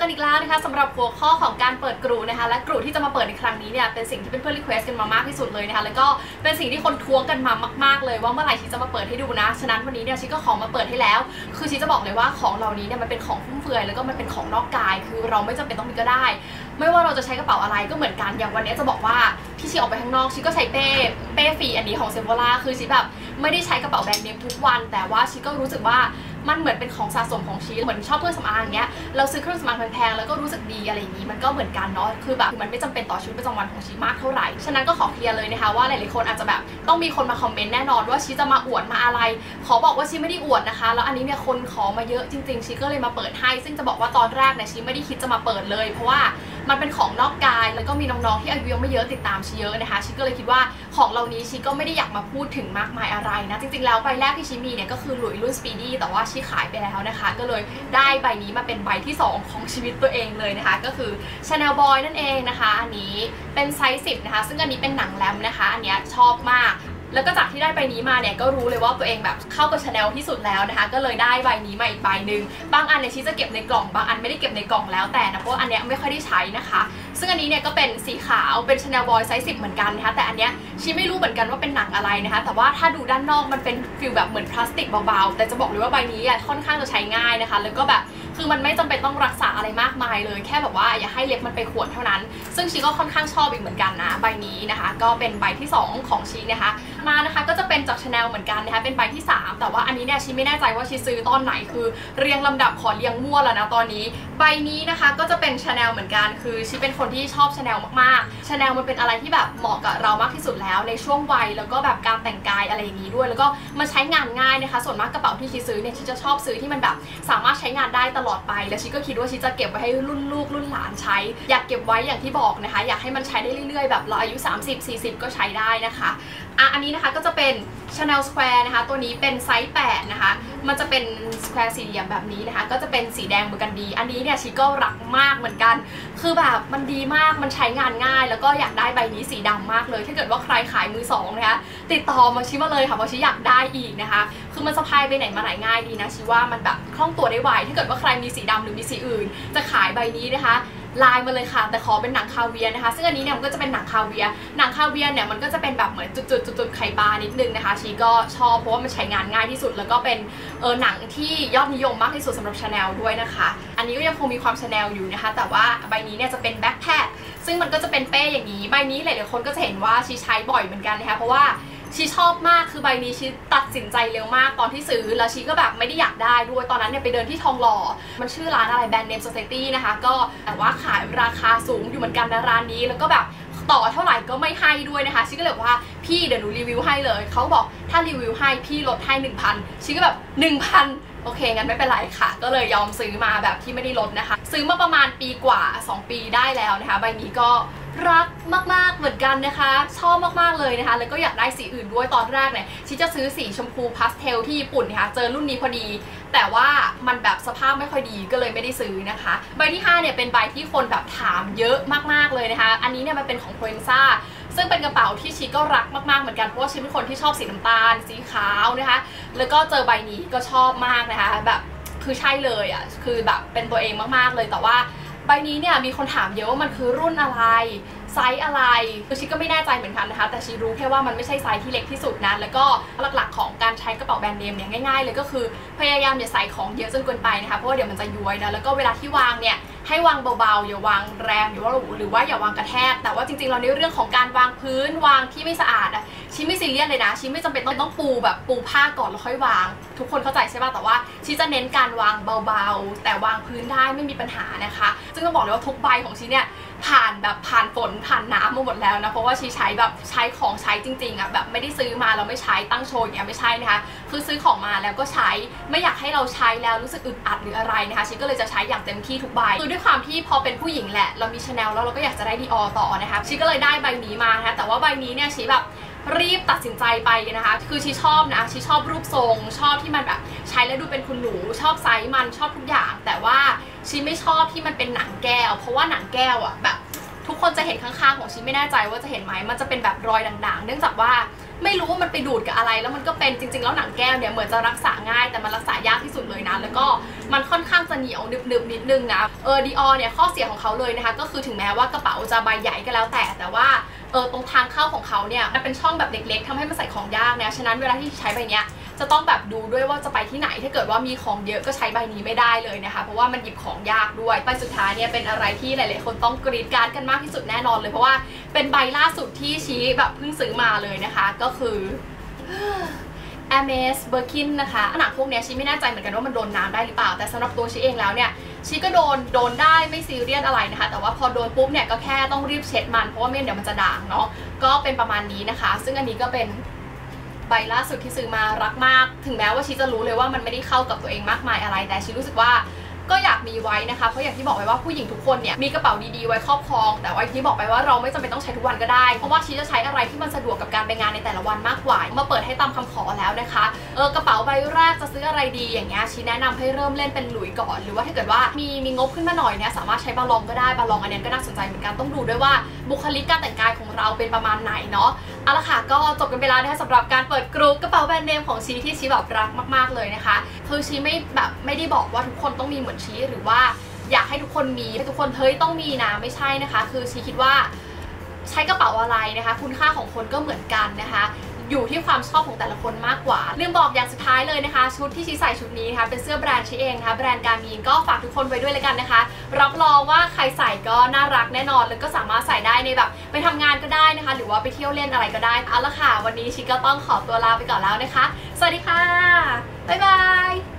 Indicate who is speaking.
Speaker 1: กันอีกแล้วนะคะสำหรับหัวข้อของการเปิดกลุ่มนะคะและกลุ่มที่จะมาเปิดในครั้งนี้เนี่ยเป็นสิ่งที่เพื่อนๆรีเควสกันมามากที่สุดเลยนะคะแล้วก็เป็นสิ่งที่คนทวงกันมามากๆเลยว่าเมื่อไหร่ชีจะมาเปิดให้ดูนะฉะนั้นวันนี้เนี่ยชีก็ขอมาเปิดให้แล้วคือชีจะบอกเลยว่าของเหล่านี้เนี่ยมันเป็นของฟุ่มเฟือยแล้วก็มันเป็นของนอกกายคือเราไม่จำเป็นต้องมีก็ได้ไม่ว่าเราจะใช้กระเป๋าอะไรก็เหมือนกันอย่างวันนี้จะบอกว่าที่ชีออกไปข้างนอกชีก็ใช้เป้ฟรีอันนี้ของเซโฟล่าคือชีแบบไม่ได้ใช้กระเป๋าแบรนด์เนมทุกวันแต่ว่าชีก็รู้สึกว่ามันเหมือนเป็นของสะสมของชีเหมือนชอบเครื่องสำอางอย่างเงี้ยเราซื้อเครื่องสำอางแพงๆแล้วก็รู้สึกดีอะไรอย่างงี้มันก็เหมือนกันเนาะคือแบบมันไม่จำเป็นต่อชีวิตประจำวันของชีมากเท่าไหร่ฉะนั้นก็ขอเคลียร์เลยนะคะว่าหลายๆคนอาจจะแบบต้องมีคนมาคอมเมนต์แน่นอนว่าชีจะมาอวดมาอะไรขอบอกว่าชีไม่ได้อวดนะคะแล้วอันนี้เนี่ยคนขอมาเยอะจริงๆชีก็เลยมาเปิดให้ซึ่งจะบอกว่าตอนแรกเนี่ยชีไม่ได้คิดจะมาเปิดเลยเพราะว่ามันเป็นของนอกกายแล้วก็มีน้องๆที่อายุยังไม่เยอะติดตามชีเยอะนะคะชีก็เลยคิดว่าของเหล่านี้ชีก็ไม่ได้อยากมาพูดถึงมากมายอะไรนะจริงๆแล้วใบแรกที่ชีมีเนี่ยก็คือหลุยส์รุ่น Speedy แต่ว่าชีขายไปแล้วนะคะก็เลยได้ใบนี้มาเป็นใบที่2ของชีวิตตัวเองเลยนะคะก็คือ Chanel Boy นั่นเองนะคะอันนี้เป็นไซส์10นะคะซึ่งอันนี้เป็นหนังแรมนะคะอันนี้ชอบมากแล้วก็จากที่ได้ใบนี้มาเนี่ยก็รู้เลยว่าตัวเองแบบเข้ากับ Chanel ที่สุดแล้วนะคะก็เลยได้ใบนี้มาอีกใบหนึ่งบางอันเนี่ยชีจะเก็บในกล่องบางอันไม่ได้เก็บในกล่องแล้วแต่นะเพราะอันเนี้ยไม่ค่อยได้ใช้นะคะซึ่งอันนี้เนี่ยก็เป็นสีขาวเป็น Chanel Boy ไซส์10เหมือนกันนะคะแต่อันเนี้ยชีไม่รู้เหมือนกันว่าเป็นหนังอะไรนะคะแต่ว่าถ้าดูด้านนอกมันเป็นฟิลแบบเหมือนพลาสติกเบาๆแต่จะบอกเลยว่าใบนี้ค่อนข้างจะใช้ง่ายนะคะแล้วก็แบบคือมันไม่จำเป็นต้องรักษาอะไรมากมายเลยแค่แบบว่าอย่าให้เล็บมันไปข่วนเท่านั้นซึ่งชีก็ค่อนข้างชอบอีกเหมือนกันนะใบนี้นะคะก็เป็นใบที่2ของชีนะคะมานะคะก็จะเป็นจาก Chanel เหมือนกันนะคะเป็นใบที่3แต่ว่าอันนี้เนี่ยชีไม่แน่ใจว่าชีซื้อตอนไหนคือเรียงลำดับขอเรียงมั่วแล้วนะตอนนี้ใบนี้นะคะก็จะเป็น Chanel เหมือนกันคือชีเป็นคนที่ชอบ Chanel มากๆ Chanel มันเป็นอะไรที่แบบเหมาะกับเรามากที่สุดแล้วในช่วงวัยแล้วก็แบบการแต่งกายอะไรอย่างนี้ด้วยแล้วก็มันใช้งานง่ายนะคะส่วนมากกระเป๋าที่ชีซื้อเนี่ยชีจะชอบซื้อที่มันแบบสามารถใช้งานได้ตลอดไปแล้วชีก็คิดว่าชีจะเก็บไว้ให้รุ่นลูกรุ่นหลานใช้อยากเก็บไว้อย่างที่บอกนะคะอยากให้มันใช้ได้เรื่อยๆแบบเราอายุ30-40ก็ใช้ได้นะคะอันนี้นะคะก็จะเป็น Chanel Square นะคะตัวนี้เป็นไซส์8นะคะมันจะเป็น Square สี่เหลี่ยมแบบนี้นะคะก็จะเป็นสีแดงเบอร์กันดีอันนี้เนี่ยชีก็รักมากเหมือนกันคือแบบมันดีมากมันใช้งานง่ายแล้วก็อยากได้ใบนี้สีดำมากเลยถ้าเกิดว่าใครขายมือ2นะคะติดต่อมาชีมาเลยค่ะเพราะชีอยากได้อีกนะคะคือมันสะพายไปไหนมาไหนง่ายดีนะชีว่ามันแบบคล่องตัวได้ไวถ้าเกิดว่าใครมีสีดำหรือมีสีอื่นจะขายใบนี้นะคะไลน์มาเลยค่ะแต่ขอเป็นหนังคาเวียนะคะซึ่งอันนี้เนี่ยมันก็จะเป็นหนังคาเวียเนี่ยมันก็จะเป็นแบบเหมือนจุดไข่ปลานิดนึงนะคะชีก็ชอบเพราะว่ามันใช้งานง่ายที่สุดแล้วก็เป็นหนังที่ยอดนิยมมากที่สุดสำหรับ Chanel ด้วยนะคะอันนี้ก็ยังคงมีความ Chanel อยู่นะคะแต่ว่าใบนี้เนี่ยจะเป็นแบ็คแพคซึ่งมันก็จะเป็นเป้อย่างนี้ใบนี้หลายๆคนก็จะเห็นว่าชีใช้บ่อยเหมือนกันนะคะเพราะว่าชีชอบมากคือใบนี้ชีตัดสินใจเร็วมากตอนที่ซื้อแล้วชีก็แบบไม่ได้อยากได้ด้วยตอนนั้นเนี่ยไปเดินที่ทองหล่อมันชื่อร้านอะไรแบรนด์เนม Society นะคะก็แต่ว่าขายราคาสูงอยู่เหมือนกันนะร้านนี้แล้วก็แบบต่อเท่าไหร่ก็ไม่ให้ด้วยนะคะชีก็เลยว่าพี่เดี๋ยวหนูรีวิวให้เลยเขาบอกถ้ารีวิวให้พี่ลดให้ 1,000 ชีก็แบบ 1,000 โอเคงั้นไม่เป็นไรค่ะก็เลยยอมซื้อมาแบบที่ไม่ได้ลดนะคะซื้อมาประมาณปีกว่า2 ปีได้แล้วนะคะใบนี้ก็รักมากๆเหมือนกันนะคะชอบมากๆเลยนะคะแล้วก็อยากได้สีอื่นด้วยตอนแรกเนี่ยชีจะซื้อสีชมพูพาสเทลที่ญี่ปุ่นนะคะเจอรุ่นนี้พอดีแต่ว่ามันแบบสภาพไม่ค่อยดีก็เลยไม่ได้ซื้อนะคะใบที่5เนี่ยเป็นใบที่คนแบบถามเยอะมากๆเลยนะคะอันนี้เนี่ยมันเป็นของโพเอนซ่าซึ่งเป็นกระเป๋าที่ชีก็รักมากๆเหมือนกันเพราะว่าชีเป็นคนที่ชอบสีน้ำตาลสีขาวนะคะแล้วก็เจอใบนี้ก็ชอบมากนะคะแบบคือใช่เลยอ่ะคือแบบเป็นตัวเองมากๆเลยแต่ว่าใบนี้เนี่ยมีคนถามเยอะว่ามันคือรุ่นอะไรไซส์อะไรคือชีก็ไม่แน่ใจเหมือนกันนะคะแต่ชีรู้แค่ว่ามันไม่ใช่ไซส์ที่เล็กที่สุดนะแล้วก็หลักๆของการใช้กระเป๋าแบรนด์เนมเนี่ยง่ายๆเลยก็คือพยายามอย่าใส่ของเยอะจนเกินไปนะคะเพราะว่าเดี๋ยวมันจะย้วยนะแล้วก็เวลาที่วางเนี่ยให้วางเบาๆอย่าวางแรงหรือว่าอย่าวางกระแทกแต่ว่าจริงๆเราในเรื่องของการวางพื้นวางที่ไม่สะอาดชีไม่ซีเรียสเลยนะชีไม่จำเป็นต้องปูแบบปูผ้าก่อนแล้วค่อยวางทุกคนเข้าใจใช่ป่ะแต่ว่าชีจะเน้นการวางเบาๆแต่วางพื้นได้ไม่มีปัญหานะคะซึ่งต้องบอกเลยว่าทุกใบของชีเนี่ยผ่านฝนผ่านน้ำมาหมดแล้วนะเพราะว่าชีใช้แบบใช้ของใช้จริงๆแบบไม่ได้ซื้อมาแล้วไม่ใช้ตั้งโชว์อย่างเงี้ยไม่ใช่นะคะคือซื้อของมาแล้วก็ใช้ไม่อยากให้เราใช้แล้วรู้สึกอึดอัดหรืออะไรนะคะชีก็เลยจะใช้อย่างเต็มที่ทุกใบคือด้วยความที่พอเป็นผู้หญิงแหละเรามี Chanel แล้วเราก็อยากจะได้ Dior ต่อนะคะชีก็เลยได้ใบนี้มานะคะแต่ว่าใบนี้เนี่ยชีแบบรีบตัดสินใจไปนะคะคือชีชอบนะชีชอบรูปทรงชอบที่มันแบบใช้แล้วดูเป็นคุณหนูชอบไซส์มันชอบทุกอย่างแต่ว่าชีไม่ชอบที่มันเป็นหนังแก้วเพราะว่าหนังแก้วแบบทุกคนจะเห็นข้างๆของชีไม่แน่ใจว่าจะเห็นไหมมันจะเป็นแบบรอยด่างๆเนื่องจากว่าไม่รู้ว่ามันไปดูดกับอะไรแล้วมันก็เป็นจริงๆแล้วหนังแก้วเนี่ยเหมือนจะรักษาง่ายแต่มันรักษายากที่สุดเลยนะแล้วก็มันค่อนข้างจะเหนียวหนึบๆนิดนึงนะดีออเนี่ยข้อเสียของเขาเลยนะคะก็คือถึงแม้ว่ากระเป๋าจะใบใหญ่ก็แล้วแต่ว่าตรงทางเข้าของเขาเนี่ยมันเป็นช่องแบบเล็กๆทำให้มันใส่ของยากนะฉะนั้นเวลาที่ใช้ใบเนี้ยจะต้องแบบดูด้วยว่าจะไปที่ไหนถ้าเกิดว่ามีของเยอะก็ใช้ใบนี้ไม่ได้เลยนะคะเพราะว่ามันหยิบของยากด้วยใบสุดท้ายเนี่ยเป็นอะไรที่หลายๆคนต้องกรี๊ดกราร์ดกันมากที่สุดแน่นอนเลยเพราะว่าเป็นใบล่าสุดที่ชี้แบบเพิ่งซื้อมาเลยนะคะก็คือ Hermes Birkin นะคะหนังพวกนี้ชีไม่แน่ใจเหมือนกันว่ามันโดนน้ำได้หรือเปล่าแต่สำหรับตัวชีเองแล้วเนี่ยชีก็โดนได้ไม่ซีเรียสอะไรนะคะแต่ว่าพอโดนปุ๊บเนี่ยก็แค่ต้องรีบเช็ดมันเพราะว่าไม่งั้นเดี๋ยวมันจะด่างเนาะก็เป็นประมาณนี้นะคะซึ่งอันนี้ก็เป็นใบล่าสุดที่ซื้อมารักมากถึงแม้ว่าชีจะรู้เลยว่ามันไม่ได้เข้ากับตัวเองมากมายอะไรแต่ชีรู้สึกว่าก็อยากมีไว้นะคะเพราะอย่างที่บอกไปว่าผู้หญิงทุกคนเนี่ยมีกระเป๋าดีๆไว้ครอบครองแต่ว่าที่บอกไปว่าเราไม่จำเป็นต้องใช้ทุกวันก็ได้เพราะว่าชีจะใช้อะไรที่มันสะดวกกับการไปงานในแต่ละวันมากกว่ามาเปิดให้ตามคำขอแล้วนะคะกระเป๋าใบแรกจะซื้ออะไรดีอย่างเงี้ยชีแนะนำให้เริ่มเล่นเป็นหลุยก่อนหรือว่าถ้าเกิดว่ามีงบขึ้นมาหน่อยเนี่ยสามารถใช้บาลองก็ได้บาลองอันนี้ก็น่าสนใจเหมือนกันต้องดูด้วยว่าบุคลิกการแต่งกายของเราเป็นประมาณไหนเนาะเอาละค่ะก็จบกันไปแล้วนะคะสำหรับการเปิดกรุ๊ปกระเป๋าแบรนด์เนมของชีที่ชีแบบรักมากๆเลยนะคะคือชีไม่ได้บอกว่าทุกคนต้องมีเหมือนชีหรือว่าอยากให้ทุกคนมีทุกคนเฮ้ยต้องมีนะไม่ใช่นะคะคือชีคิดว่าใช้กระเป๋าอะไรนะคะคุณค่าของคนก็เหมือนกันนะคะอยู่ที่ความชอบของแต่ละคนมากกว่าลืมบอกอย่างสุดท้ายเลยนะคะชุดที่ชีใส่ชุดนี้นะคะเป็นเสื้อแบรนด์ชีเองนะคะแบรนด์การมีนก็ฝากทุกคนไว้ด้วยเลยกันนะคะรับรองว่าใครใส่ก็น่ารักแน่นอนแล้วก็สามารถใส่ได้ในแบบไปทำงานก็ได้นะคะหรือว่าไปเที่ยวเล่นอะไรก็ได้เอาละค่ะวันนี้ชีก็ต้องขอตัวลาไปก่อนแล้วนะคะสวัสดีค่ะบ๊ายบาย